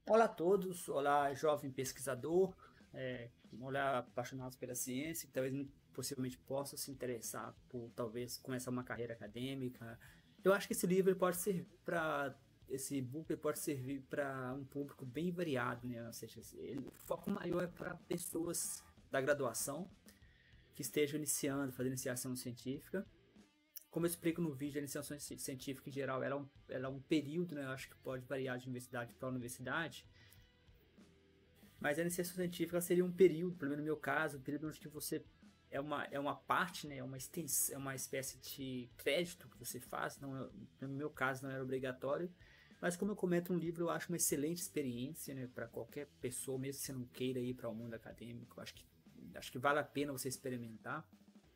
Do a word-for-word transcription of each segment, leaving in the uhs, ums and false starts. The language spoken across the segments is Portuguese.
Olá a todos, olá jovem pesquisador, é, olá apaixonados pela ciência, que talvez possivelmente possa se interessar por talvez começar uma carreira acadêmica. Eu acho que esse livro ele pode servir para esse book ele pode servir para um público bem variado, né? Ou seja, ele, o foco maior é para pessoas da graduação que estejam iniciando, fazendo iniciação científica. Como eu explico no vídeo, a iniciação científica em geral ela é um, ela é um período, né? Eu acho que pode variar de universidade para universidade. Mas a iniciação científica seria um período, pelo menos no meu caso, um período onde você é uma, é uma parte, né, é uma extensão, é uma espécie de crédito que você faz, não, no meu caso não era obrigatório, mas como eu comento no livro, eu acho uma excelente experiência, né, para qualquer pessoa, mesmo que você não queira ir para o mundo acadêmico, acho que, acho que vale a pena você experimentar.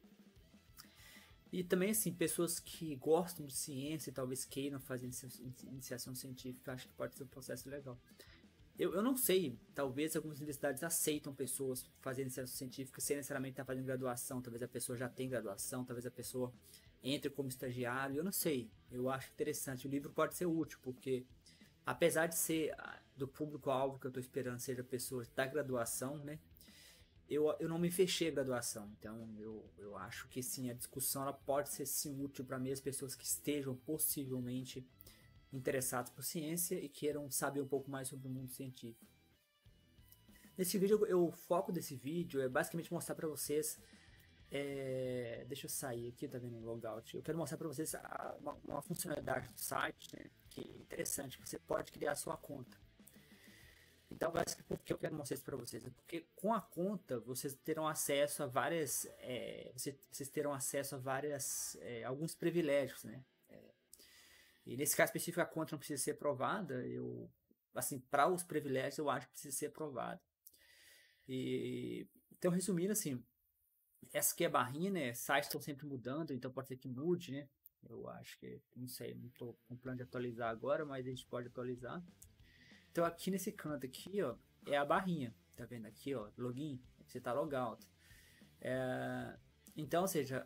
E também, assim, pessoas que gostam de ciência e talvez queiram fazer iniciação científica, acho que pode ser um processo legal. Eu, eu não sei, talvez algumas universidades aceitam pessoas fazendo iniciação científica sem necessariamente estar fazendo graduação. Talvez a pessoa já tenha graduação, talvez a pessoa entre como estagiário, eu não sei. Eu acho interessante. O livro pode ser útil, porque apesar de ser do público-alvo que eu estou esperando seja pessoas da graduação, né? Eu, eu não me fechei a graduação, então eu, eu acho que sim, a discussão ela pode ser sim útil para mim, as pessoas que estejam possivelmente interessados por ciência e queiram saber um pouco mais sobre o mundo científico. Nesse vídeo, eu, o foco desse vídeo é basicamente mostrar para vocês. É, deixa eu sair aqui, tá vendo o logout? Eu quero mostrar para vocês a, uma, uma, funcionalidade do site, né, que é interessante. Você pode criar a sua conta. Então, basicamente, por que eu quero mostrar isso para vocês? É porque com a conta vocês terão acesso a várias, é, vocês terão acesso a várias, é, alguns privilégios, né? E nesse caso específico a conta não precisa ser aprovada, eu, assim, para os privilégios eu acho que precisa ser aprovada. E, então, resumindo, assim, essa aqui é a barrinha, né? Sites estão sempre mudando, então pode ser que mude, né? Eu acho que, não sei, não estou com plano de atualizar agora, mas a gente pode atualizar. Então, aqui nesse canto aqui, ó, é a barrinha, tá vendo aqui, ó, login, você tá logout. É, então, ou seja,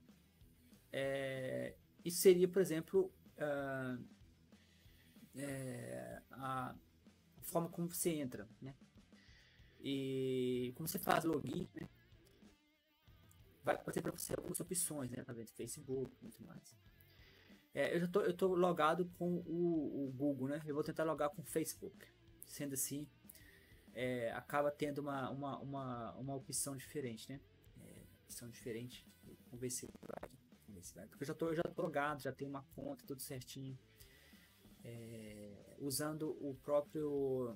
é, isso seria, por exemplo, uh, é, a forma como você entra, né? E como você faz login, né? Vai aparecer para você algumas opções, né? Tá vendo? Facebook e tudo mais. É, eu já tô, eu tô logado com o, o Google, né? Eu vou tentar logar com o Facebook. Sendo assim, é, acaba tendo uma, uma, uma, uma opção diferente, né? É, opção diferente. Vamos ver se vai. Vamos ver se vai. Porque eu já tô, eu já tô logado, já tenho uma conta, tudo certinho. É, usando o próprio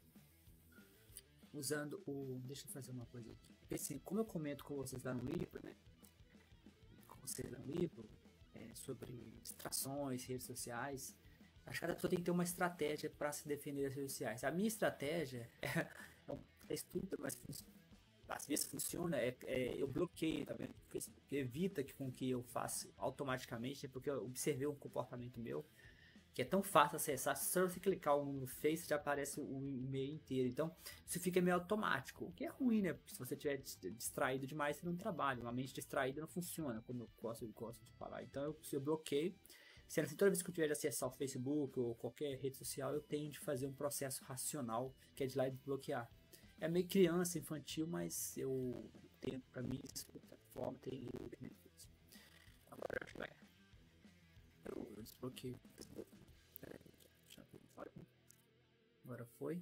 usando o. Deixa eu fazer uma coisa aqui. Porque, assim, como eu comento com vocês lá no livro, né? Com vocês lá no livro, é, sobre distrações, redes sociais. Acho que cada pessoa tem que ter uma estratégia para se defender das redes sociais. A minha estratégia é, é estudo, mas às vezes funciona, é, é, eu bloqueio, tá vendo? Facebook evita que, com que eu faça automaticamente, porque eu observei um comportamento meu que é tão fácil acessar, se você clicar no Face já aparece o e-mail inteiro. Então, isso fica meio automático, o que é ruim, né? Porque se você estiver distraído demais, você não trabalha. Uma mente distraída não funciona, como eu gosto, eu gosto de falar. Então, eu, eu bloqueio. Sendo assim, toda vez que eu tiver de acessar o Facebook ou qualquer rede social, eu tenho de fazer um processo racional, que é de lá e desbloquear. É meio criança, infantil, mas eu tenho, pra mim, isso, de certa forma, tem benefício. Agora, acho que vai. Eu, eu desbloqueio. Agora foi.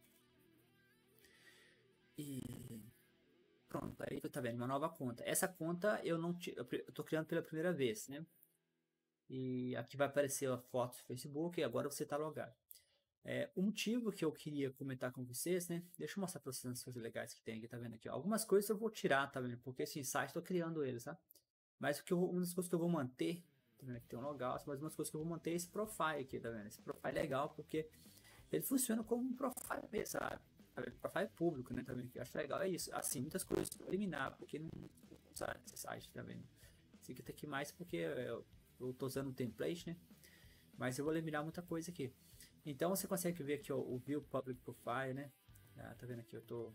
E pronto, aí tá vendo, uma nova conta. Essa conta eu não eu tô criando pela primeira vez, né? E aqui vai aparecer a foto do Facebook e agora você tá logado. É, o motivo que eu queria comentar com vocês, né? Deixa eu mostrar para vocês as coisas legais que tem aqui, tá vendo aqui? Ó. Algumas coisas eu vou tirar, tá vendo? Porque esse site tô criando eles, tá? Mas o que eu, uma das coisas que eu vou manter, tá vendo? Aqui tem um logout, mas uma das coisas que eu vou manter é esse profile aqui, tá vendo? Esse profile é legal porque ele funciona como um profile mesmo, sabe? Profile público, né? Também, que eu acho legal é isso. Assim, muitas coisas eu vou eliminar, porque não usar esse site, tá vendo? Esse aqui tá aqui mais porque eu, eu tô usando um template, né? Mas eu vou eliminar muita coisa aqui. Então você consegue ver aqui ó, o View Public Profile, né? Ah, tá vendo aqui? Eu tô.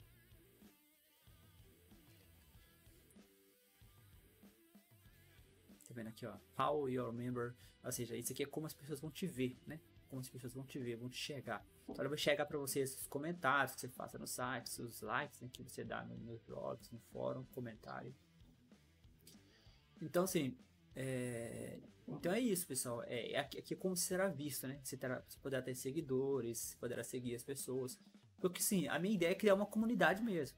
Tá vendo aqui, ó? How your member. Ou seja, isso aqui é como as pessoas vão te ver, né? como as pessoas vão te ver, vão te chegar. Então ela vai chegar para você esses comentários que você faça no site, os likes, né, que você dá nos no blogs, no fórum, comentário. Então, assim, é... então é isso, pessoal. É, aqui, aqui é como será visto, né? Você, terá, você poderá ter seguidores, poderá seguir as pessoas. Porque, sim, a minha ideia é criar uma comunidade mesmo.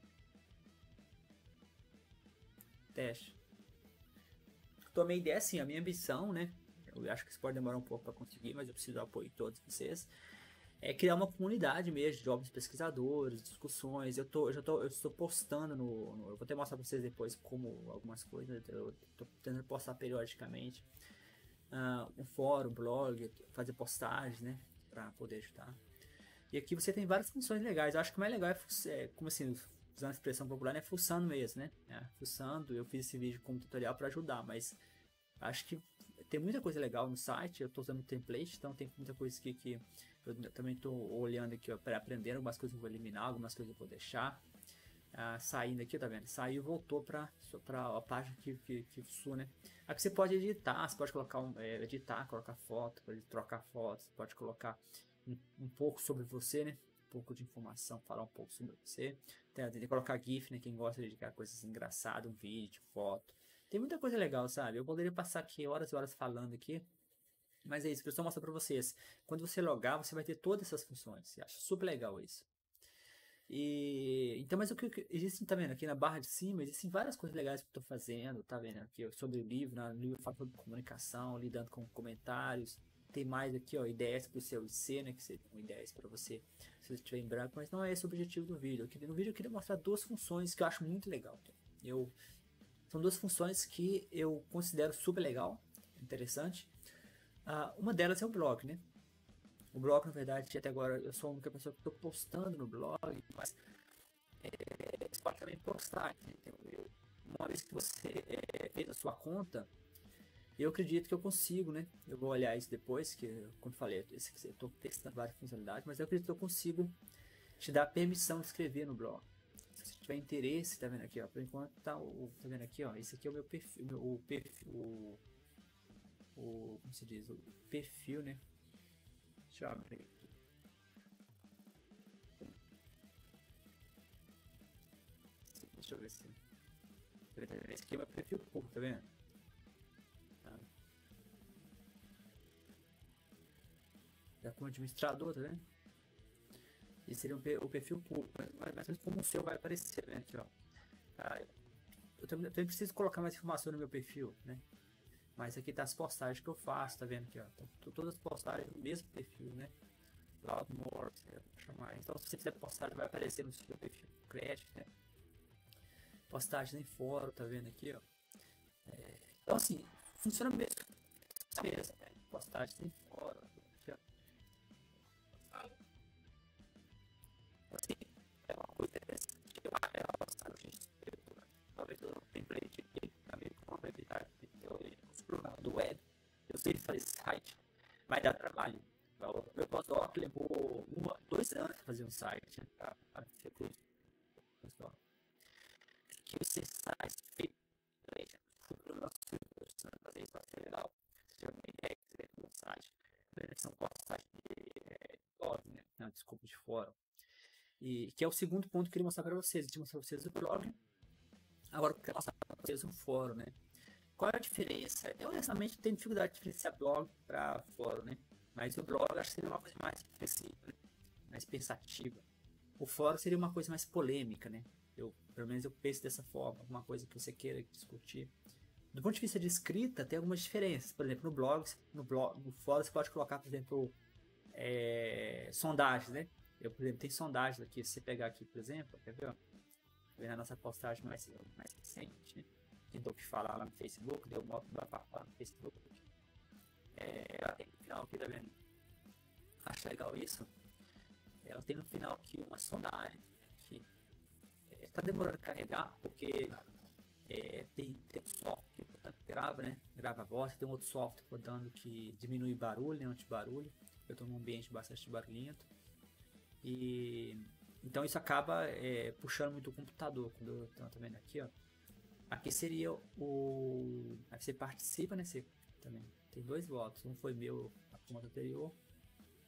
Teste. Então, a minha ideia é assim, a minha ambição, né? Eu acho que isso pode demorar um pouco para conseguir, mas eu preciso do apoio de todos vocês. É criar uma comunidade mesmo de jovens pesquisadores, discussões. Eu, tô, eu já tô, eu estou postando no, no. Eu vou até mostrar para vocês depois como algumas coisas. Eu estou tentando postar periodicamente. Uh, um fórum, blog, fazer postagens, né? Para poder ajudar. E aqui você tem várias funções legais. Eu acho que o mais legal é, é como assim, usando a expressão popular, é fuçando mesmo, né? É, fuçando. Eu fiz esse vídeo como tutorial para ajudar, mas acho que tem muita coisa legal no site. Eu estou usando o template, então tem muita coisa aqui que eu também estou olhando aqui para aprender. Algumas coisas eu vou eliminar, algumas coisas eu vou deixar. Ah, saindo aqui, tá vendo? Saiu e voltou para a página que, que, que sua, né? Aqui você pode editar, você pode colocar um, é, editar, colocar foto, pode trocar fotos, pode colocar um, um pouco sobre você, né? Um pouco de informação, falar um pouco sobre você. Tem, tem que colocar GIF, né? Quem gosta de editar coisas engraçadas, um vídeo, foto. Tem muita coisa legal, sabe? Eu poderia passar aqui horas e horas falando aqui. Mas é isso, eu estou mostrando para vocês. Quando você logar, você vai ter todas essas funções. Eu acho super legal isso. E então, mas o que existem, tá vendo? Aqui na barra de cima, existem várias coisas legais que eu estou fazendo, tá vendo? Aqui sobre o livro, no livro eu falo sobre comunicação, lidando com comentários. Tem mais aqui, ó, ideias para o seu I C, né? Que seriam ideias para você, se você estiver em branco, mas não é esse o objetivo do vídeo. Aqui no vídeo eu queria mostrar duas funções que eu acho muito legal. Eu, são duas funções que eu considero super legal, interessante. Uh, uma delas é o blog, né? O blog, na verdade, até agora eu sou a única pessoa que estou postando no blog, mas é, você pode também postar, entendeu? Uma vez que você é, fez a sua conta, eu acredito que eu consigo, né? Eu vou olhar isso depois, que como falei, eu estou testando várias funcionalidades, mas eu acredito que eu consigo te dar permissão de escrever no blog. Se você tiver interesse, tá vendo aqui, ó? Por enquanto tá, o, tá vendo aqui, ó? Esse aqui é o meu perfil, o perfil, o, o como se diz, o perfil, né? Deixa eu abrir aqui. Deixa eu ver se. Esse aqui é o meu perfil público, tá vendo? Tá. É como administrador, tá vendo? Esse seria o perfil público, mas mais ou menos como o seu vai aparecer, né? Aqui, ó. Ah, eu também, eu também preciso colocar mais informação no meu perfil, né? Mas aqui tá as postagens que eu faço, tá vendo aqui, ó? Então, todas as postagens no mesmo perfil, né? Loudmore, chamar. Então, se você fizer postagem, vai aparecer no seu perfil crédito, né? Postagem em fórum, tá vendo aqui, ó? É, então, assim, funciona mesmo. mesmo né? Postagem em fórum. Aqui, ó. Assim, é uma coisa interessante. Eu acho que é uma postagem de talvez eu não template aqui, também com uma habilidade do web. Eu sei fazer site, mas dá trabalho. O meu pós-doc levou uma, dois anos para fazer um site, né, para ser curso. Que você sai feito para o nosso curso, fazer isso vai ser legal. Se tiver uma ideia que você tem um site, são postagens de blog, né? Não, desculpa, de fórum. E que é o segundo ponto que eu queria mostrar para vocês. Eu queria mostrar para vocês o blog. Agora eu quero mostrar para vocês o fórum, né? Qual é a diferença? Eu honestamente tenho dificuldade de diferenciar blog para fórum, né? Mas o blog acho que seria uma coisa mais reflexiva, né? Mais pensativa. O fórum seria uma coisa mais polêmica, né? Eu, pelo menos eu penso dessa forma, alguma coisa que você queira discutir. Do ponto de vista de escrita, tem algumas diferenças. Por exemplo, no blog, no, blog, no fórum você pode colocar, por exemplo, é, sondagens, né? Eu, por exemplo, tem sondagens aqui. Se você pegar aqui, por exemplo, quer ver? Ó? Ver na nossa postagem mais, mais recente, né? Tentou que falar lá no Facebook, deu um moto pra falar no Facebook. É, ela tem no final aqui, tá vendo? Acho legal isso. Ela tem no final aqui uma sondagem que é, tá demorando a carregar, porque é, tem, tem um software que portanto, grava, né? Grava a voz, tem um outro software rodando que diminui barulho, né? Anti-barulho. Eu tô num ambiente bastante barulhento. E então isso acaba é, puxando muito o computador. Quando eu tô, tá vendo aqui, ó. Aqui seria o. Aqui você participa, né? Você também tem dois votos. Um foi meu na conta anterior.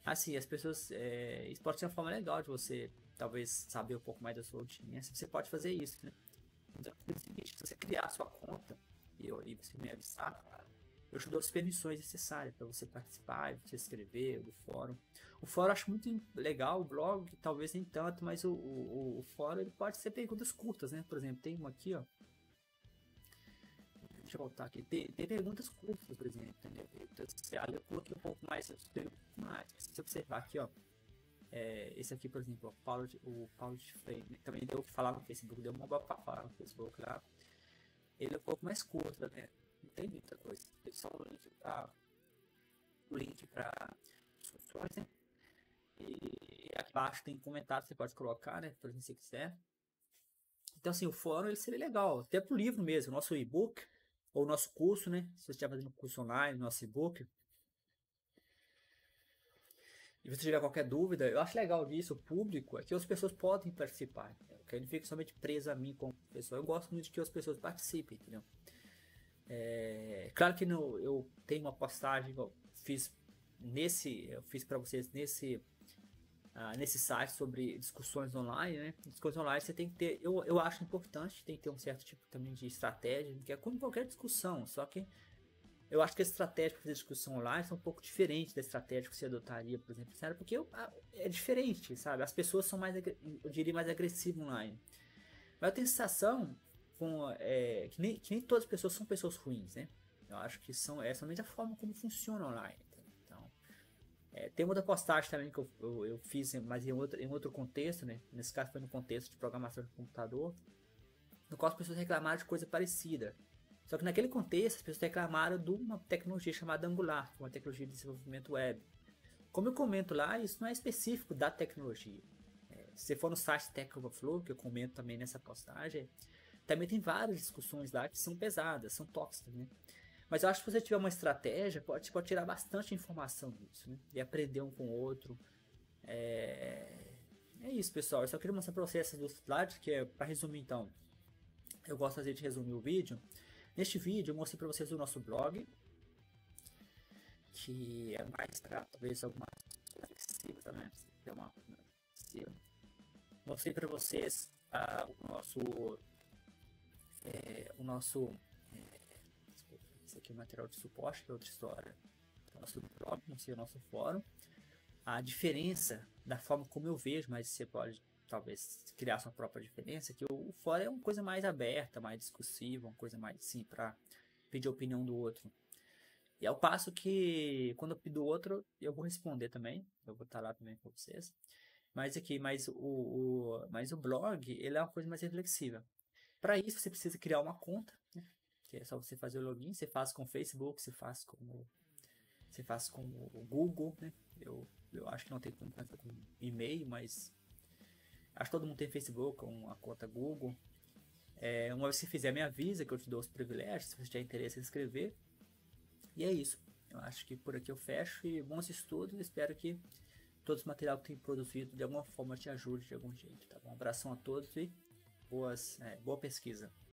Assim, as pessoas. É, isso pode ser uma forma legal de você, talvez, saber um pouco mais da sua rotina. Você pode fazer isso, né? Então, é o seguinte, se você criar a sua conta e, eu, e você me avisar, eu te dou as permissões necessárias para você participar, você escrever do fórum. O fórum eu acho muito legal, o blog talvez nem tanto, mas o, o, o fórum ele pode ser perguntas curtas, né? Por exemplo, tem uma aqui, ó. Deixa eu voltar aqui. Tem, tem perguntas curtas, por exemplo. Tem perguntas, eu coloquei um pouco mais, eu um pouco mais. Se você observar aqui, ó. É, esse aqui, por exemplo, ó, Paulo de, o Paulo de Freire, também deu o que falar no Facebook, deu uma boa pra falar no Facebook lá. Ele é um pouco mais curto, né? Não tem muita coisa. Tem só o link pra, o link pra discussões, né? E aqui embaixo tem comentários que você pode colocar, né? Por exemplo, se você quiser. Então, assim, o fórum ele seria legal, até pro livro mesmo, nosso e-book, ou nosso curso, né? Se você estiver fazendo curso online, nosso e-book. E você tiver qualquer dúvida, eu acho legal disso, o público, é que as pessoas podem participar. Entendeu? Que ele não fica somente preso a mim como pessoa. Eu gosto muito de que as pessoas participem, entendeu? É, claro que no, eu tenho uma postagem que eu fiz nesse, eu fiz para vocês nesse, uh, nesse site sobre discussões online, né? Discussões online você tem que ter, eu, eu acho importante, tem que ter um certo tipo também de estratégia, que é como qualquer discussão, só que eu acho que a estratégia para fazer discussão online é um pouco diferente da estratégia que você adotaria, por exemplo, porque eu, é diferente, sabe? As pessoas são mais, eu diria, mais agressivas online. Mas eu tenho a sensação com, é, que, nem, que nem todas as pessoas são pessoas ruins, né? Eu acho que são, é somente a forma como funciona online. Então, é, tem outra postagem também que eu, eu, eu fiz, mas em outro, em outro contexto, né? Nesse caso foi no contexto de programação de computador, no qual as pessoas reclamaram de coisa parecida. Só que naquele contexto, as pessoas reclamaram de uma tecnologia chamada Angular, uma tecnologia de desenvolvimento web. Como eu comento lá, isso não é específico da tecnologia. É, se você for no site Stack Overflow, que eu comento também nessa postagem, também tem várias discussões lá que são pesadas, são tóxicas, né? Mas eu acho que se você tiver uma estratégia, pode, pode tirar bastante informação disso, né? E aprender um com o outro. É, é isso, pessoal. Eu só queria mostrar para vocês essas duas slides, que é, para resumir então, eu gosto de fazer de resumir o vídeo. Neste vídeo eu mostrei para vocês o nosso blog, que é mais para talvez alguma flexível, né? Uma, mostrei para vocês uh, o nosso é, o nosso é, esse aqui é o material de suporte, que é outra história. O nosso blog, mostrei o nosso fórum, a diferença da forma como eu vejo, mas você pode talvez criar sua própria diferença, que o, o fórum é uma coisa mais aberta, mais discursiva, uma coisa mais assim para pedir a opinião do outro. E ao passo que quando eu pido outro, eu vou responder também, eu vou estar lá também com vocês. Mas aqui, mas o, o, mas o blog, ele é uma coisa mais reflexiva. Para isso você precisa criar uma conta, né? Que é só você fazer o login, você faz com o Facebook, você faz com o, você faz com o Google, né? Eu, eu acho que não tem como fazer com e-mail, mas acho que todo mundo tem Facebook, uma conta Google. É, uma vez que você fizer, me avisa que eu te dou os privilégios, se você tiver interesse em escrever. E é isso. Eu acho que por aqui eu fecho e bons estudos. Espero que todo esse material que tem produzido de alguma forma te ajude de algum jeito. Tá bom? Um abração a todos e boas, é, boa pesquisa.